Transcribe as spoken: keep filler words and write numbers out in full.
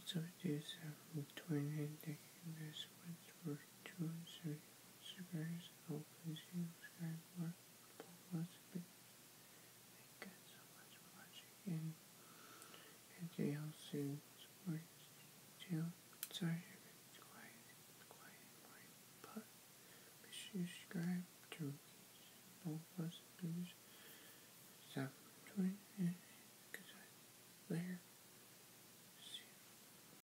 substitutes from twenty-nine decades this was for two hundred seventy subscribers and opens you subscribe more possible. Thank you so much for watching and and they also support this channel. Sorry if it's quiet, it's quiet in mine, but be sure to subscribe to both possibilities. Stop twenty